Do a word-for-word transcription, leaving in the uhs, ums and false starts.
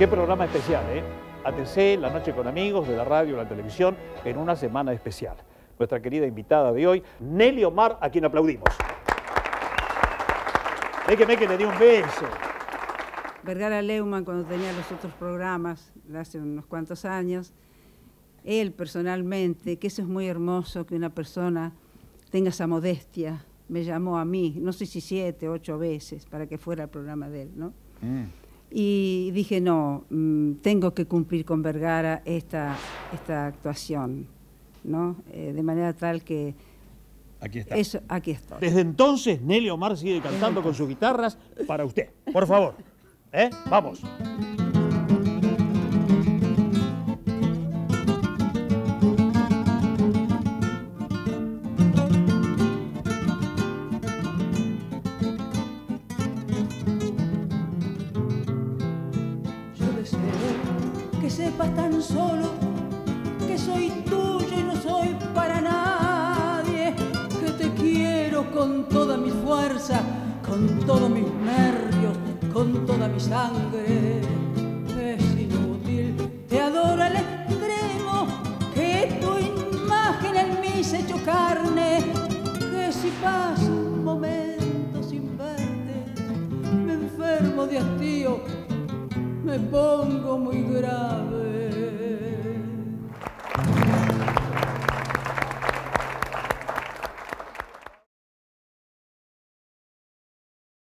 Qué programa especial, ¿eh? A T C, La Noche con Amigos, de la radio, la televisión, en una semana especial. Nuestra querida invitada de hoy, Nelly Omar, a quien aplaudimos. Déjeme que le dé un beso. Vergara Leumann, cuando tenía los otros programas, hace unos cuantos años, él personalmente, que eso es muy hermoso, que una persona tenga esa modestia, me llamó a mí, no sé si siete, ocho veces, para que fuera el programa de él, ¿no? Mm. Y dije, no, mmm, tengo que cumplir con Vergara esta, esta actuación, ¿no? Eh, de manera tal que... Aquí está. Eso, aquí estoy. Desde entonces, Nelly Omar sigue cantando con sus guitarras para usted. Por favor. ¿Eh? Vamos. Yo deseo que sepas tan solo que soy tuyo y no soy para nadie, que te quiero con toda mi fuerza, con todos mis nervios, con toda mi sangre. Es inútil, te adoro al extremo, que tu imagen en mí se hecho carne, que si paso un momento sin verte, me enfermo de hastío, me pongo muy grave.